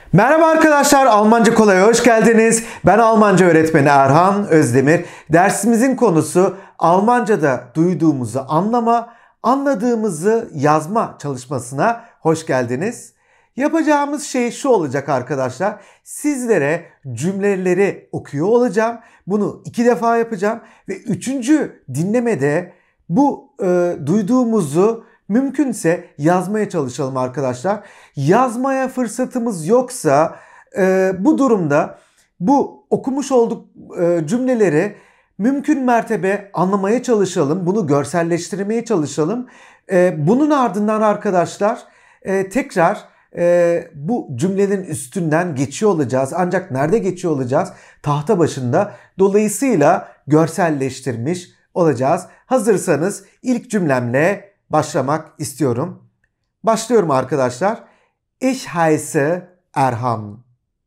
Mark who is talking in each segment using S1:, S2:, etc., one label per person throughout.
S1: Merhaba arkadaşlar, Almanca Kolay'a hoş geldiniz. Ben Almanca öğretmeni Erhan Özdemir. Dersimizin konusu Almanca'da duyduğumuzu anlama, anladığımızı yazma çalışmasına hoş geldiniz. Yapacağımız şey şu olacak arkadaşlar. Sizlere cümleleri okuyor olacağım. Bunu 2 defa yapacağım ve 3. dinlemede bu duyduğumuzu mümkünse yazmaya çalışalım arkadaşlar. Yazmaya fırsatımız yoksa bu durumda bu okumuş olduk cümleleri mümkün mertebe anlamaya çalışalım. Bunu görselleştirmeye çalışalım. Bunun ardından arkadaşlar tekrar bu cümlenin üstünden geçiyor olacağız. Ancak nerede geçiyor olacağız? Tahta başında. Dolayısıyla görselleştirmiş olacağız. Hazırsanız ilk cümlemle başlamak istiyorum. Başlıyorum arkadaşlar. Ich heiße Erhan.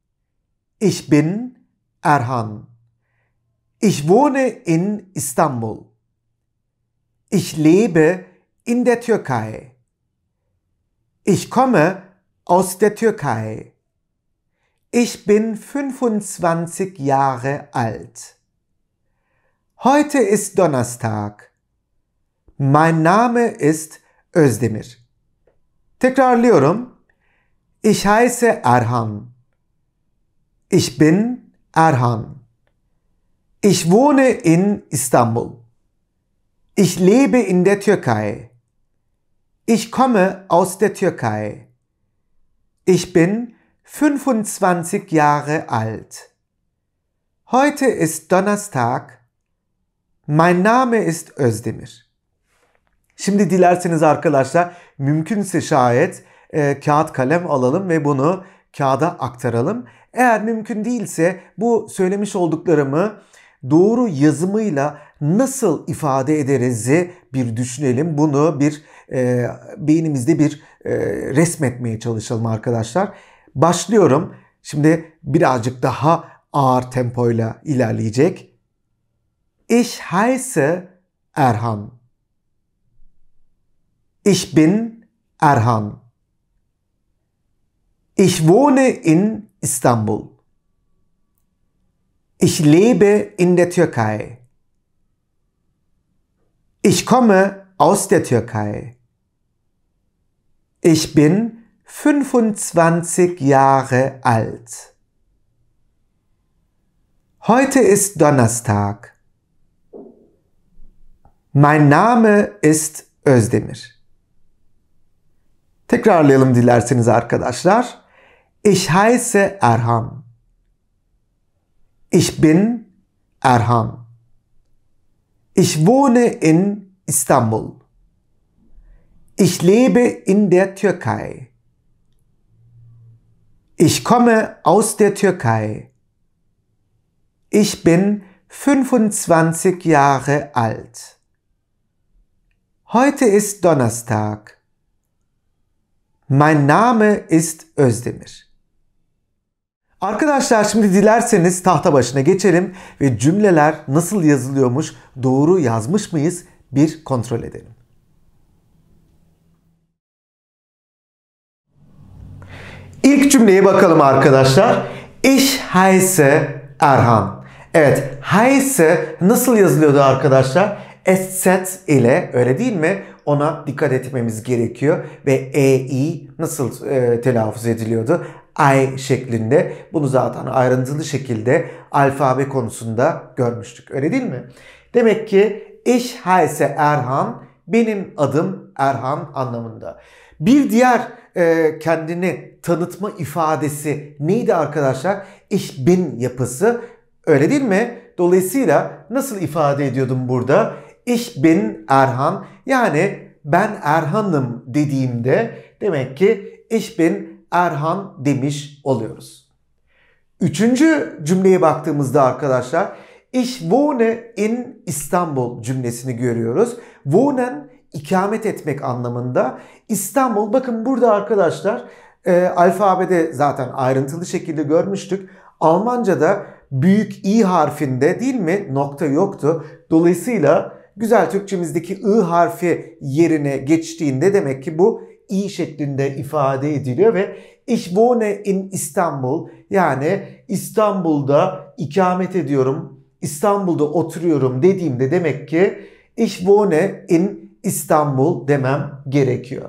S1: Ich bin Erhan. Ich wohne in Istanbul. Ich lebe in der Türkei. Ich komme aus der Türkei. Ich bin 25 Jahre alt. Heute ist Donnerstag. Mein Name ist Özdemir. Tekrarlıyorum. Ich heiße Erhan. Ich bin Erhan. Ich wohne in Istanbul. Ich lebe in der Türkei. Ich komme aus der Türkei. Ich bin 25 Jahre alt. Heute ist Donnerstag. Mein Name ist Özdemir. Şimdi dilerseniz arkadaşlar mümkünse şayet kağıt kalem alalım ve bunu kağıda aktaralım. Eğer mümkün değilse bu söylemiş olduklarımı doğru yazımıyla nasıl ifade ederiz'i bir düşünelim. Bunu bir beynimizde bir resmetmeye çalışalım arkadaşlar. Başlıyorum. Şimdi birazcık daha ağır tempoyla ilerleyecek. Ich heiße Erhan. Ich bin Erhan. Ich wohne in Istanbul. Ich lebe in der Türkei. Ich komme aus der Türkei. Ich bin 25 Jahre alt. Heute ist Donnerstag. Mein Name ist Özdemir. Tekrarlayalım dilerseniz arkadaşlar. Ich heiße Erhan. Ich bin Erhan. Ich wohne in Istanbul. Ich lebe in der Türkei. Ich komme aus der Türkei. Ich bin 25 Jahre alt. Heute ist Donnerstag. Mein Name ist Özdemir. Arkadaşlar şimdi dilerseniz tahta başına geçelim ve cümleler nasıl yazılıyormuş, doğru yazmış mıyız bir kontrol edelim. İlk cümleye bakalım arkadaşlar. Ich heiße Erhan. Evet, heiße nasıl yazılıyordu arkadaşlar? SZ ile, öyle değil mi? Ona dikkat etmemiz gerekiyor. Ve EI nasıl telaffuz ediliyordu? I şeklinde. Bunu zaten ayrıntılı şekilde alfabe konusunda görmüştük. Öyle değil mi? Demek ki ich heiße Erhan, benim adım Erhan anlamında. Bir diğer kendini tanıtma ifadesi neydi arkadaşlar? Ich bin yapısı. Öyle değil mi? Dolayısıyla nasıl ifade ediyordum burada? Ich bin Erhan. Yani ben Erhan'ım dediğimde demek ki ich bin Erhan demiş oluyoruz. Üçüncü cümleye baktığımızda arkadaşlar ich wohne in Istanbul cümlesini görüyoruz. Wohnen ikamet etmek anlamında. İstanbul, bakın burada arkadaşlar alfabede zaten ayrıntılı şekilde görmüştük. Almanca'da büyük i harfinde değil mi nokta yoktu. Dolayısıyla güzel Türkçemizdeki I harfi yerine geçtiğinde demek ki bu i şeklinde ifade ediliyor ve Ich wohne in İstanbul. Yani İstanbul'da ikamet ediyorum, İstanbul'da oturuyorum dediğimde demek ki ich wohne in İstanbul demem gerekiyor.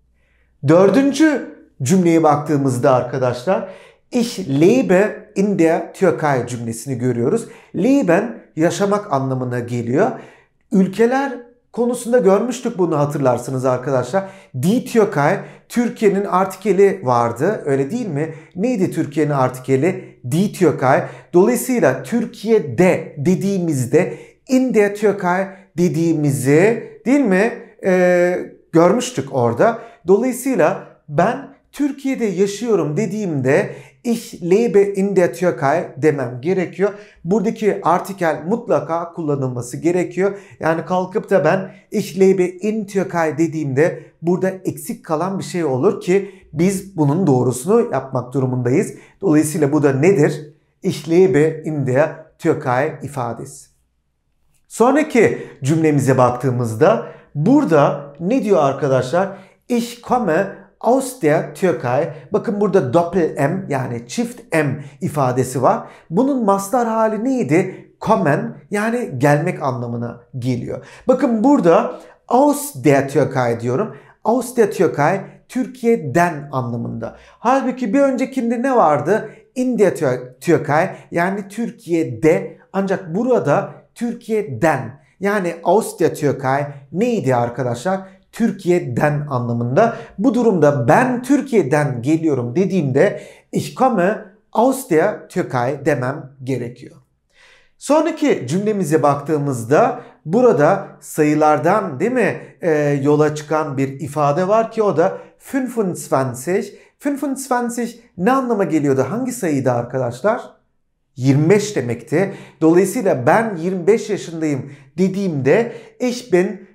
S1: Dördüncü cümleye baktığımızda arkadaşlar ich lebe in der Türkei cümlesini görüyoruz. Leben yaşamak anlamına geliyor. Ülkeler konusunda görmüştük bunu, hatırlarsınız arkadaşlar. Die Türkei, Türkiye'nin artikeli vardı, öyle değil mi? Neydi Türkiye'nin artikeli? Die Türkei. Dolayısıyla Türkiye'de dediğimizde in der Türkei dediğimizi, değil mi? Görmüştük orada. Dolayısıyla ben Türkiye'de yaşıyorum dediğimde ich lebe in der Türkei demem gerekiyor. Buradaki artikel mutlaka kullanılması gerekiyor. Yani kalkıp da ben ich lebe in Türkei dediğimde burada eksik kalan bir şey olur ki biz bunun doğrusunu yapmak durumundayız. Dolayısıyla bu da nedir? Ich lebe in der Türkei ifadesi. Sonraki cümlemize baktığımızda burada ne diyor arkadaşlar? Ich komme aus der Türkei. Bakın burada Doppel-M yani çift M ifadesi var. Bunun mastar hali neydi? Kommen yani gelmek anlamına geliyor. Bakın burada aus der Türkei diyorum. Aus der Türkei Türkiye'den anlamında. Halbuki bir öncekinde ne vardı? In der Türkei yani Türkiye'de, ancak burada Türkiye'den yani aus der Türkei neydi arkadaşlar? Türkiye'den anlamında. Bu durumda ben Türkiye'den geliyorum dediğimde ich komme aus der Türkei demem gerekiyor. Sonraki cümlemize baktığımızda burada sayılardan, değil mi, yola çıkan bir ifade var ki o da 25. 25 ne anlama geliyordu? Hangi sayıydı arkadaşlar? 25 demekti. Dolayısıyla ben 25 yaşındayım dediğimde ich bin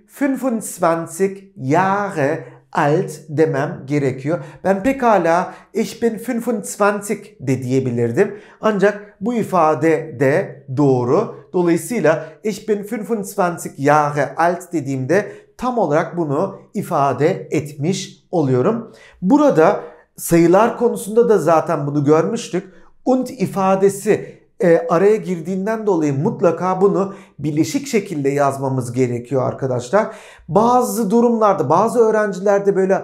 S1: 25 Jahre alt demem gerekiyor. Ben pekala ich bin 25 de diyebilirdim. Ancak bu ifade de doğru. Dolayısıyla ich bin 25 Jahre alt dediğimde tam olarak bunu ifade etmiş oluyorum. Burada sayılar konusunda da zaten bunu görmüştük. Und ifadesi araya girdiğinden dolayı mutlaka bunu birleşik şekilde yazmamız gerekiyor arkadaşlar. Bazı durumlarda, bazı öğrencilerde böyle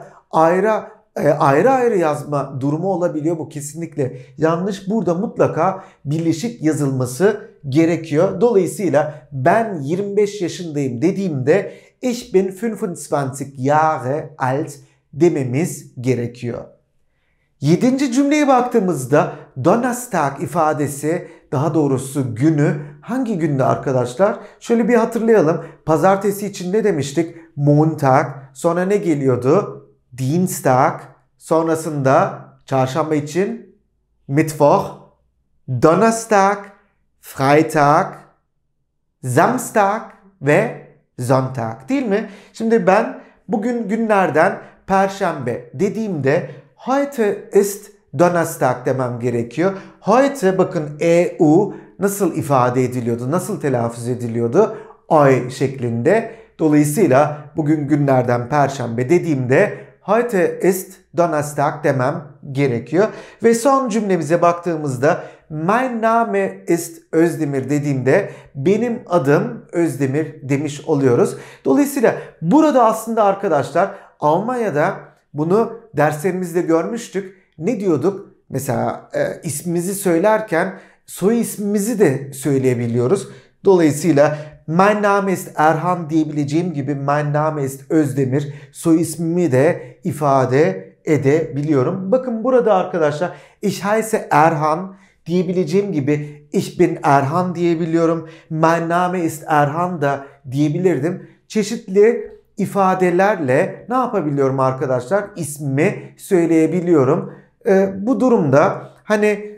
S1: ayrı yazma durumu olabiliyor. Bu kesinlikle yanlış. Burada mutlaka birleşik yazılması gerekiyor. Dolayısıyla ben 25 yaşındayım dediğimde ich bin 25 Jahre alt dememiz gerekiyor. 7. cümleye baktığımızda Donnerstag ifadesi, daha doğrusu günü, hangi günde arkadaşlar? Şöyle bir hatırlayalım. Pazartesi için ne demiştik? Montag. Sonra ne geliyordu? Dienstag. Sonrasında çarşamba için Mittwoch, Donnerstag, Freitag, Samstag ve Sonntag, değil mi? Şimdi ben bugün günlerden Perşembe dediğimde heute ist Donnerstag demem gerekiyor. Heute bakın EU nasıl ifade ediliyordu? Nasıl telaffuz ediliyordu? Ay şeklinde. Dolayısıyla bugün günlerden Perşembe dediğimde heute ist Donnerstag demem gerekiyor. Ve son cümlemize baktığımızda mein Name ist Özdemir dediğimde benim adım Özdemir demiş oluyoruz. Dolayısıyla burada aslında arkadaşlar Almanya'da bunu derslerimizde görmüştük. Ne diyorduk? Mesela ismimizi söylerken soy ismimizi de söyleyebiliyoruz. Dolayısıyla mein Name ist Erhan diyebileceğim gibi mein Name ist Özdemir soy ismimi de ifade edebiliyorum. Bakın burada arkadaşlar ich heiße Erhan diyebileceğim gibi ich bin Erhan diyebiliyorum. Mein Name ist Erhan da diyebilirdim. Çeşitli ifadelerle ne yapabiliyorum arkadaşlar? İsmimi söyleyebiliyorum. Bu durumda hani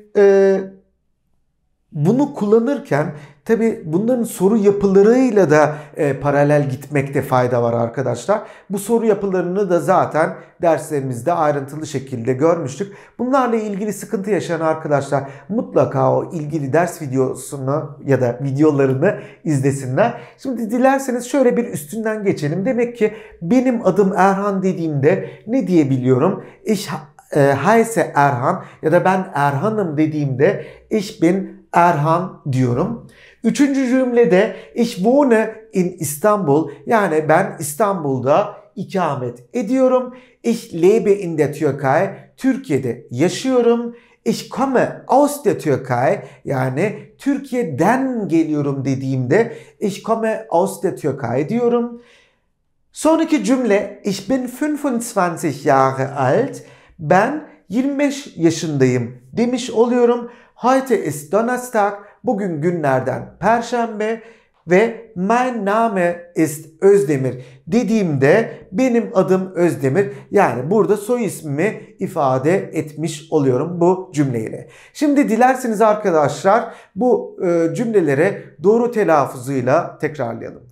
S1: bunu kullanırken tabi bunların soru yapılarıyla da paralel gitmekte fayda var arkadaşlar. Bu soru yapılarını da zaten derslerimizde ayrıntılı şekilde görmüştük. Bunlarla ilgili sıkıntı yaşayan arkadaşlar mutlaka o ilgili ders videosunu ya da videolarını izlesinler. Şimdi dilerseniz şöyle bir üstünden geçelim. Demek ki benim adım Erhan dediğimde ne diyebiliyorum? heiße Erhan ya da ben Erhan'ım dediğimde ich bin Erhan diyorum. Üçüncü cümlede ich wohne in İstanbul, yani ben İstanbul'da ikamet ediyorum. Ich lebe in der Türkei, Türkiye'de yaşıyorum. Ich komme aus der Türkei, yani Türkiye'den geliyorum dediğimde ich komme aus der Türkei diyorum. Sonraki cümle ich bin 25 Jahre alt, ben 25 yaşındayım demiş oluyorum. Heute ist Donnerstag, bugün günlerden Perşembe ve mein Name ist Özdemir dediğimde benim adım Özdemir, yani burada soy ismimi ifade etmiş oluyorum bu cümleyle. Şimdi dilerseniz arkadaşlar bu cümleleri doğru telaffuzuyla tekrarlayalım.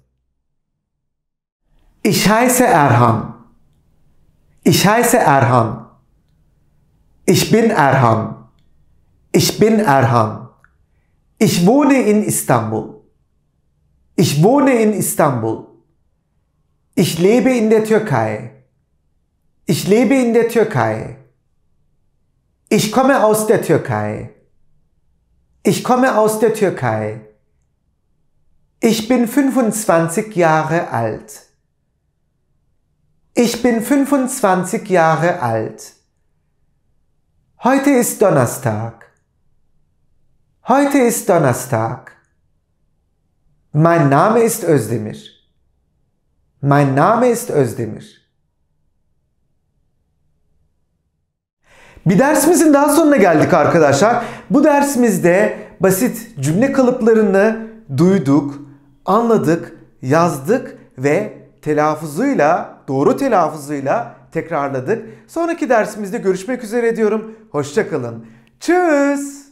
S1: Ich heiße Erhan. Ich heiße Erhan. Ich bin Erhan. Ich bin Erhan. Ich wohne in Istanbul. Ich wohne in Istanbul. Ich lebe in der Türkei. Ich lebe in der Türkei. Ich komme aus der Türkei. Ich komme aus der Türkei. Ich bin 25 Jahre alt. Ich bin 25 Jahre alt. Heute ist Donnerstag. Heute ist Donnerstag. Mein Name ist Özdemir. Mein Name ist Özdemir. Bir dersimizin daha sonuna geldik arkadaşlar. Bu dersimizde basit cümle kalıplarını duyduk, anladık, yazdık ve doğru telaffuzuyla tekrarladık. Sonraki dersimizde görüşmek üzere diyorum. Hoşça kalın. Tschüss.